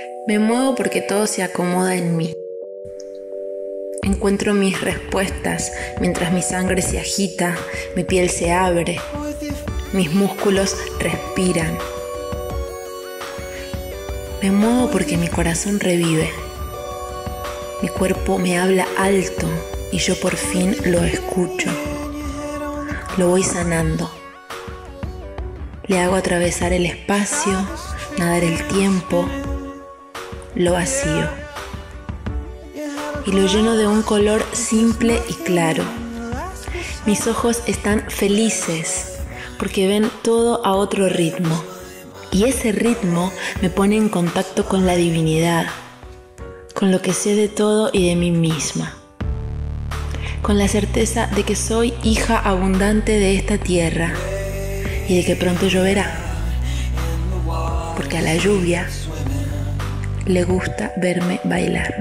Me muevo porque todo se acomoda en mí. Encuentro mis respuestas mientras mi sangre se agita, mi piel se abre, mis músculos respiran. Me muevo porque mi corazón revive. Mi cuerpo me habla alto y yo por fin lo escucho. Lo voy sanando. Le hago atravesar el espacio, nadar el tiempo, lo vacío. Y lo lleno de un color simple y claro. Mis ojos están felices porque ven todo a otro ritmo. Y ese ritmo me pone en contacto con la divinidad, con lo que sé de todo y de mí misma. Con la certeza de que soy hija abundante de esta tierra y de que pronto lloverá. Porque a la lluvia le gusta verme bailar.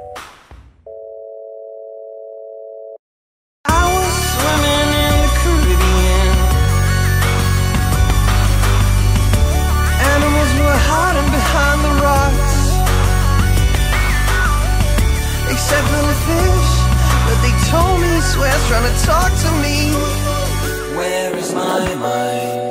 Except for the fish, but they told me, swears trying to talk to me. Where is my mind?